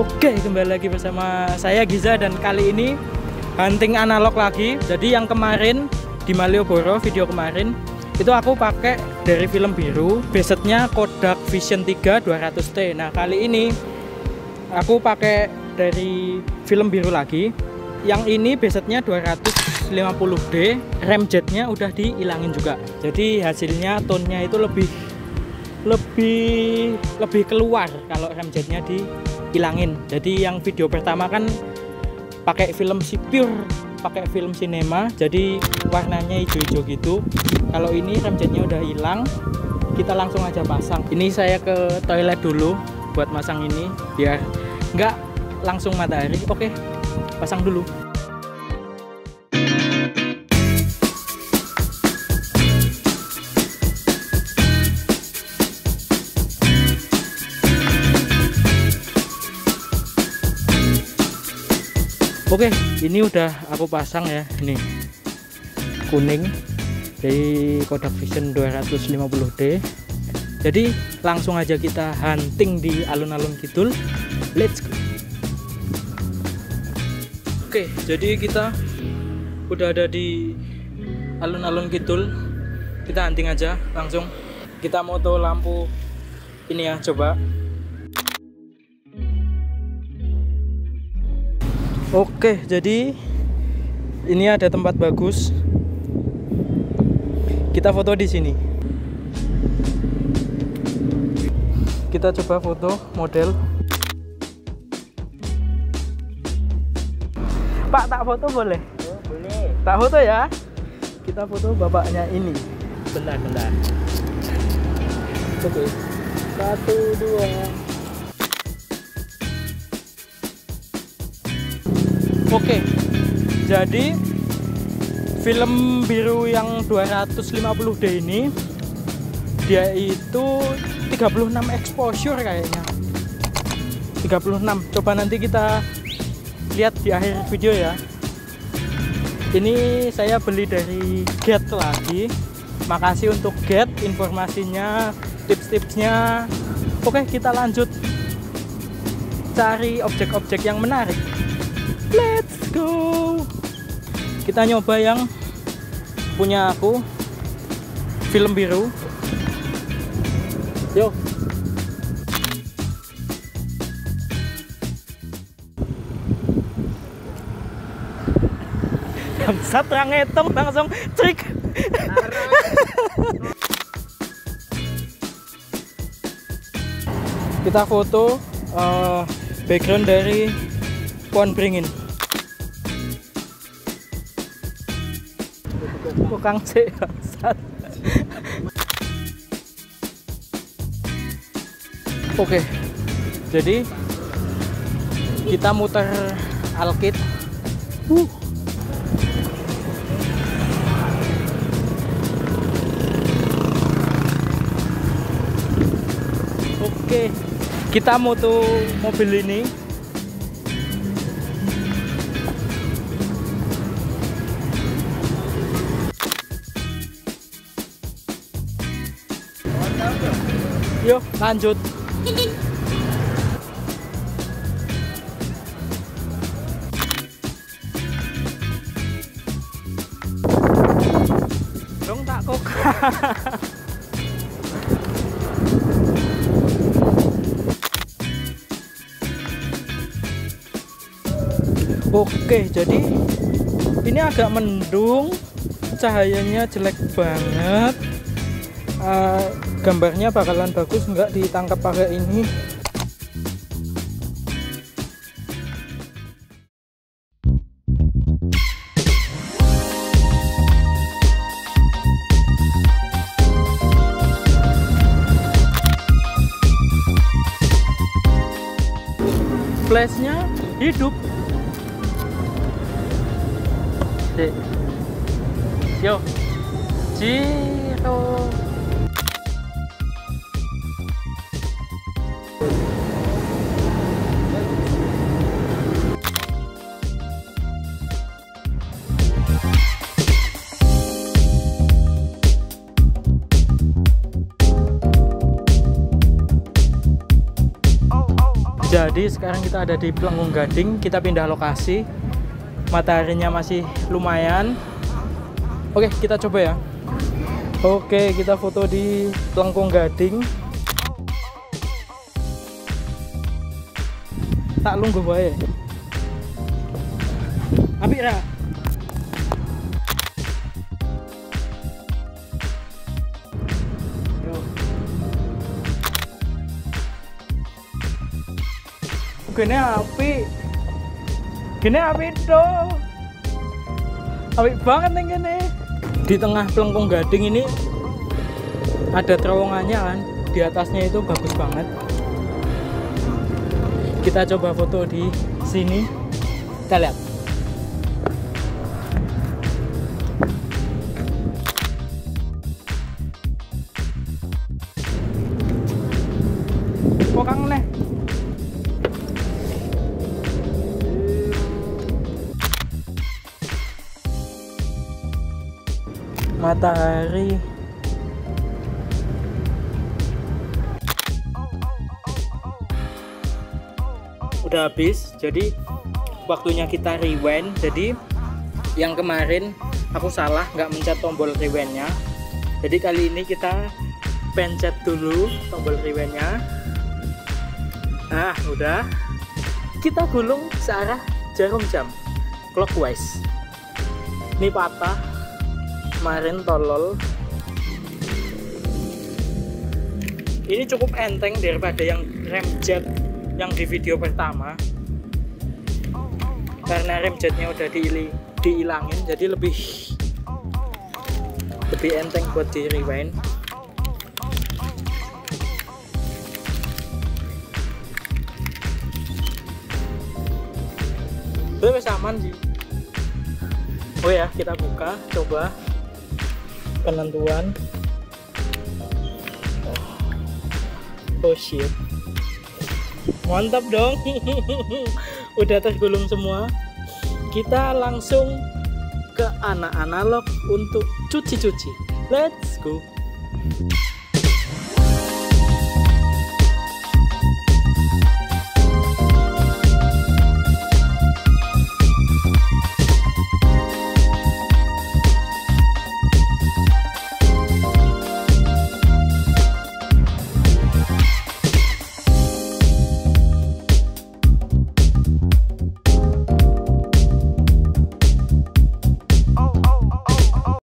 Oke, kembali lagi bersama saya Giza dan kali ini hunting analog lagi. Jadi yang kemarin di Malioboro, video kemarin itu aku pakai dari film biru, besetnya Kodak Vision 3 200T. Nah, kali ini aku pakai dari film biru lagi. Yang ini besetnya 250D, rem jetnya udah dihilangin juga. Jadi hasilnya tone-nya itu lebih keluar kalau rem jetnya dihilangin. Jadi yang video pertama kan pakai film pure, pakai film sinema, jadi warnanya hijau-hijau gitu. Kalau ini rem jetnya udah hilang, kita langsung aja pasang. Ini saya ke toilet dulu buat masang ini biar nggak langsung matahari. Oke, pasang dulu. Oke, ini udah aku pasang ya, ini kuning dari Kodak Vision 250D. Jadi langsung aja kita hunting di alun-alun Kidul. Let's go. Oke, jadi kita udah ada di alun-alun Kidul. Kita hunting aja langsung. Kita moto lampu ini ya, coba. Oke, jadi ini ada tempat bagus. Kita foto di sini. Kita coba foto model. Pak, tak foto boleh? Oh, boleh. Tak foto ya? Kita foto bapaknya ini. Bentar. Oke. 1, 2. Oke, jadi film biru yang 250D ini dia itu 36 exposure kayaknya. 36. Coba nanti kita lihat di akhir video ya. Ini saya beli dari Get lagi. Makasih untuk Get informasinya, tips-tipsnya. Oke, kita lanjut cari objek-objek yang menarik. Let's go. Kita nyoba yang punya aku, film biru. Yuk. Bangsat, orang ngitung langsung trik. Kita foto background dari pohon beringin. Tukang C, bangsat. Oke, jadi kita muter alkit. Oke, kita moto mobil ini. Yuk, lanjut. Dong tak kok. Oke, jadi ini agak mendung, cahayanya jelek banget. Gambarnya bakalan bagus nggak ditangkap pakai ini. Flashnya hidup. Yo, Ciro. Jadi sekarang kita ada di Pelengkung Gading, kita pindah lokasi. Mataharinya masih lumayan. Oke, kita coba ya. Oke, kita foto di Pelengkung Gading. Tak lungguh bae. Apik ra? Gini apik. Gini apik to. Apik banget nih gini. Di tengah Pelengkung Gading ini ada terowongannya kan, di atasnya itu bagus banget. Kita coba foto di sini, kita lihat. Kok kang nih? Matahari udah habis, jadi waktunya kita rewind. Jadi yang kemarin aku salah, nggak mencet tombol rewindnya, jadi kali ini kita pencet dulu tombol rewindnya. Nah udah, kita gulung searah jarum jam clockwise. Ini patah kemarin, tolol. Ini cukup enteng daripada yang rem jet yang di video pertama, karena rem jetnya udah dihilangin, jadi lebih enteng buat di rewind. Terus aman sih. Oh ya, kita buka, coba penentuan. Oh shit, mantap dong. Udah tergulung semua. Kita langsung ke anak analog untuk cuci-cuci. Let's go.